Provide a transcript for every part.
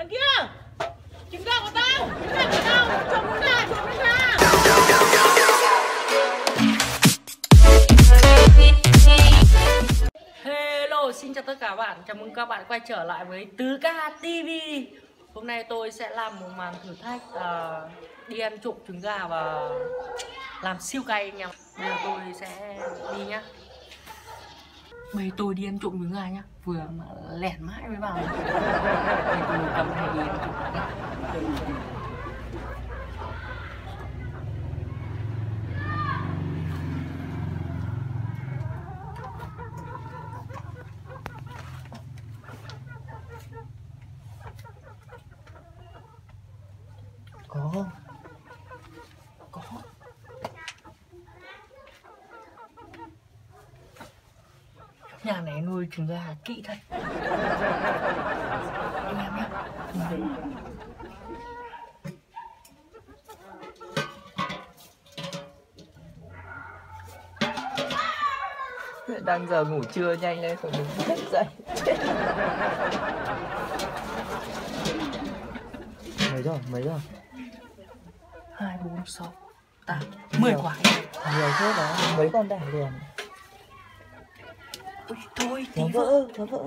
Đằng kia, trứng gà của tao, trứng gà của tao, trộm nó ra, trộm nó ra. Hello, xin chào tất cả các bạn, chào mừng các bạn quay trở lại với Tứ Ca TV. Hôm nay tôi sẽ làm một màn thử thách đi ăn trộm trứng gà và làm siêu cay anh em. Bây giờ tôi sẽ đi nhá. Bây giờ tôi đi ăn trộm trứng gà nhá. Vừa mà lẻn mãi mới vào. Bây giờ tôi cầm này đi ăn trộm nhá. Có nhà này nuôi trứng gà kỹ thật anh em nhé. Đang giờ ngủ trưa, nhanh lên phải đứng thức dậy. Mấy rồi 2, 4, 6, 8, 10 quả. Nhiều thế đó, mấy con đẻ liền. Ôi thôi tí Nó vỡ.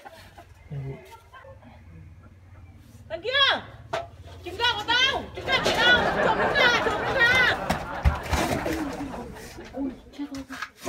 Đằng kia, trứng gà của tao, trứng gà của tao, trộm nó ra, trộm nó ra. Ôi chết rồi.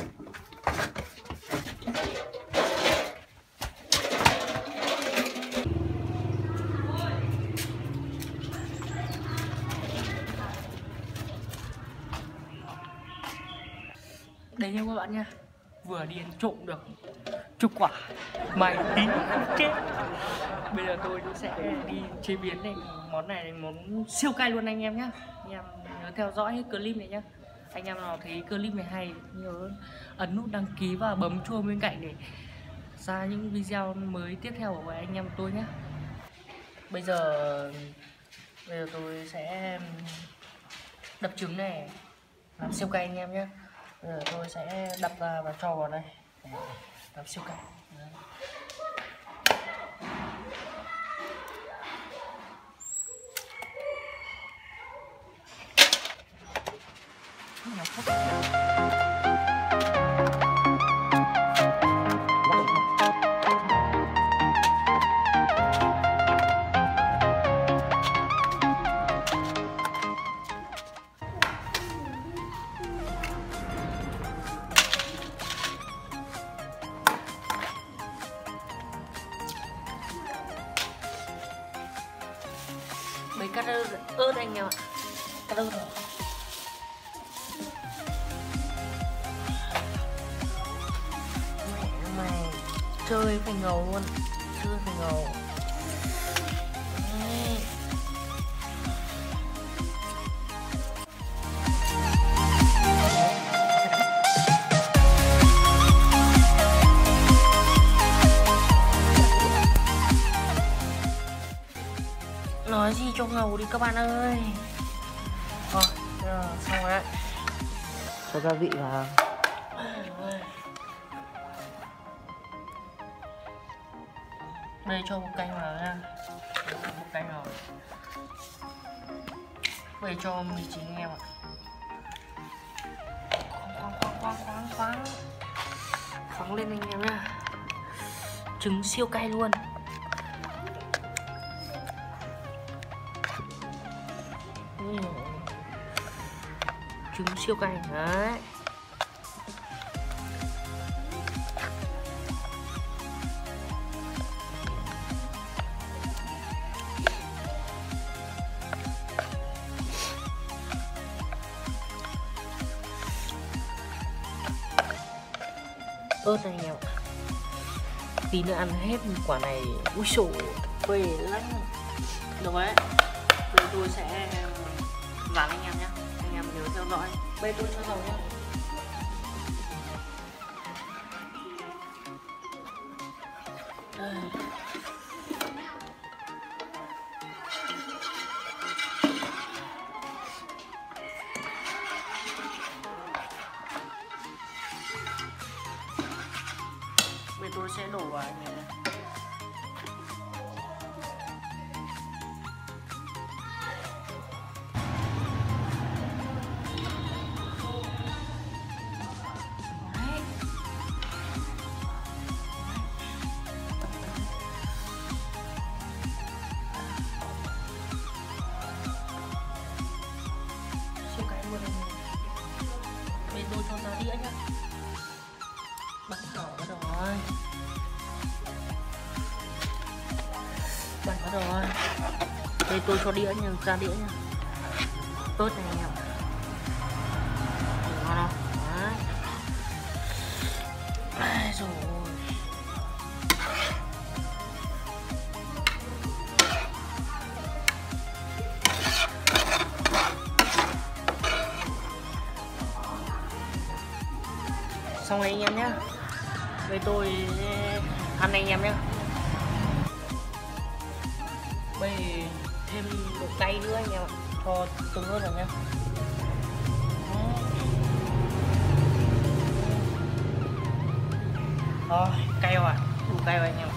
Đấy nha các bạn nha, vừa đi ăn trộm được chục quả, mày tính không chết. Bây giờ tôi sẽ đi chế biến này, món này là món siêu cay luôn anh em nhá. Anh em nhớ theo dõi clip này nhá. Anh em nào thấy clip này hay nhớ ấn nút đăng ký và bấm chuông bên cạnh để ra những video mới tiếp theo của anh em tôi nhé. Bây giờ tôi sẽ đập trứng này làm siêu cay anh em nhé. Bây giờ tôi sẽ đập ra và cho vào đây để làm siêu cay. Đấy. Mấy cắt ớt anh em ạ, cắt ớt rồi. Mày chơi phải ngầu luôn, chơi phải ngầu. Nói gì cho ngầu đi các bạn ơi. Rồi, xong rồi đấy. Cho gia vị vào. Đây cho một canh vào nha. Một canh vào. Đây cho mì chính anh em ạ. Khoáng lên anh em nha. Trứng siêu cay luôn. Trứng siêu cay đấy. Ớt này anh em ạ. Tí nữa ăn hết quả này. Úi xổ, phê lắm. Được đấy. Bây giờ tôi sẽ rán anh em nhé. Anh em nhớ theo dõi. Bây giờ tôi cho dầu nhé. Bây giờ tôi sẽ đổ vào này. Bật bắt rồi. Đây tôi cho đĩa nha, ra đĩa nha. Tốt này anh em. Ngon không? Đấy. Ai rồi. Xong rồi anh em nhé. Đây tôi ăn anh em nhé. Bây thêm độ cay nữa anh em ạ. Cho tương ớt vào nhé. Rồi, cay rồi ạ. Đủ cay rồi anh em ạ.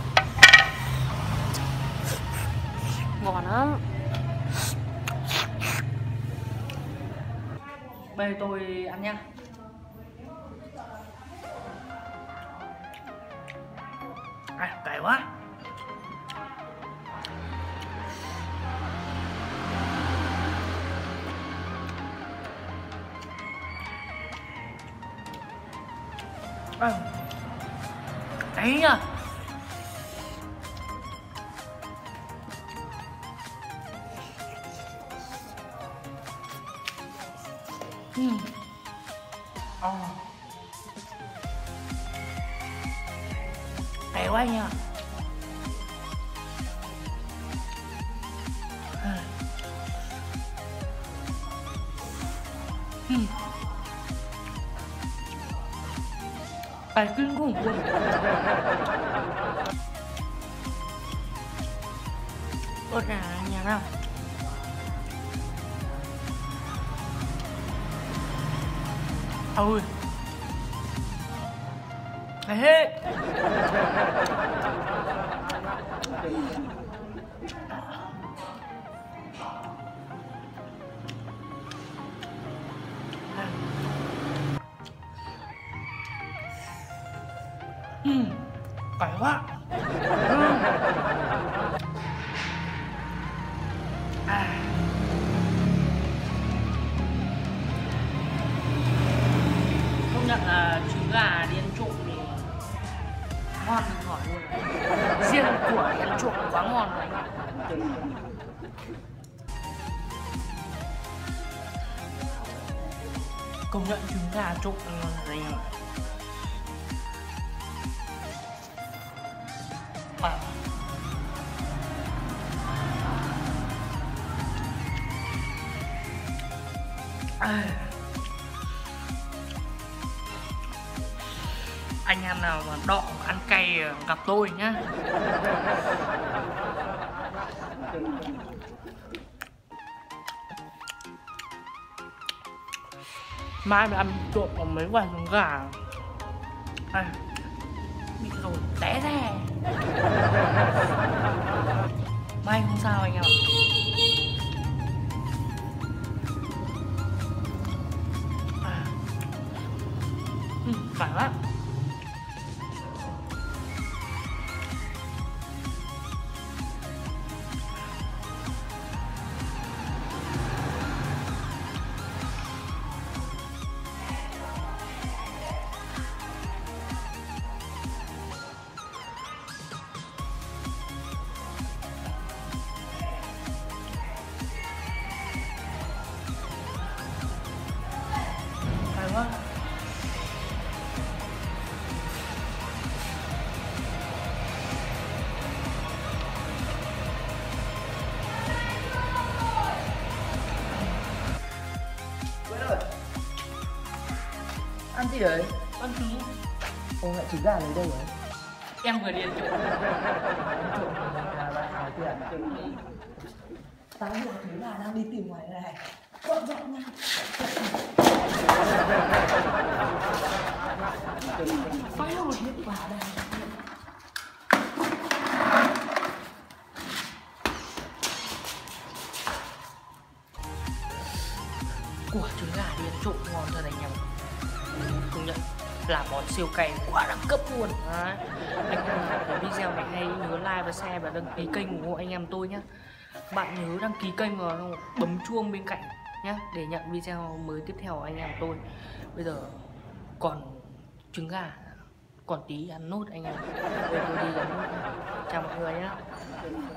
Ngon lắm. Bây giờ tôi ăn nhá. À, cay quá. À, cay nhá. Cay quá nha. Cay kinh khủng luôn. Ớt này nhà nào. Ôi. Cay hết. Cay quá. Công nhận là trứng gà đi ăn trộm thì ngon ngọt luôn. Riêng của đi ăn trộm quá ngon rồi anh ạ. Công nhận trứng gà trộn ngon rồi anh ạ. Anh em nào mà đọ ăn cay gặp tôi nhá. Mai mà ăn trộm có mấy quả trứng gà bị rồi té ra. Mai không sao anh em ạ. Phải quá. Phải quá. Ăn gì đấy? Ăn trứng. Ồ, lại trứng gà lấy đâu rồi? Em vừa đi ăn trộm. Hỏi tiền. Tao mua trứng gà đang đi tìm ngoài này. Dọn dọn nha. Phải rồi, hết quả đây. Của trứng gà đi ăn trộm ngon thật anh em. Công nhận là món siêu cay quá đẳng cấp luôn. Đấy. Anh em nào thấy video này hay nhớ like và share và đăng ký kênh ủng hộ anh em tôi nhé. Bạn nhớ đăng ký kênh và bấm chuông bên cạnh nhé để nhận video mới tiếp theo của anh em tôi. Bây giờ còn trứng gà, còn tí ăn nốt anh em. Bây giờ tôi đi ăn nốt. Chào mọi người nhé.